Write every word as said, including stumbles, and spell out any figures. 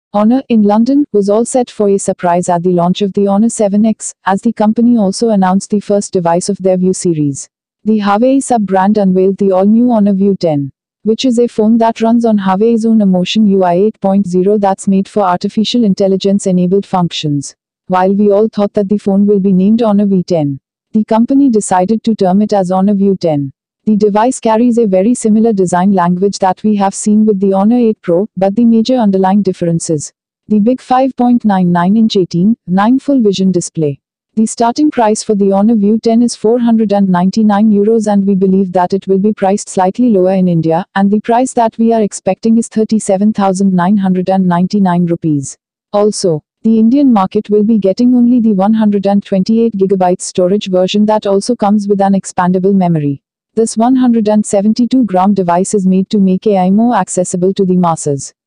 Honor, in London, was all set for a surprise at the launch of the Honor seven X, as the company also announced the first device of their View series. The Huawei sub-brand unveiled the all-new Honor V ten, which is a phone that runs on Huawei's own Emotion U I eight point oh that's made for artificial intelligence-enabled functions. While we all thought that the phone will be named Honor V ten, the company decided to term it as Honor V ten. The device carries a very similar design language that we have seen with the Honor eight Pro, but the major underlying difference is the big five point nine nine inch eighteen nine full vision display. The starting price for the Honor V ten is four hundred ninety-nine euros, and we believe that it will be priced slightly lower in India, and the price that we are expecting is thirty-seven thousand nine hundred ninety-nine rupees. Also, the Indian market will be getting only the one hundred twenty-eight gigabyte storage version that also comes with an expandable memory. This one hundred seventy-two gram device is made to make A I more accessible to the masses.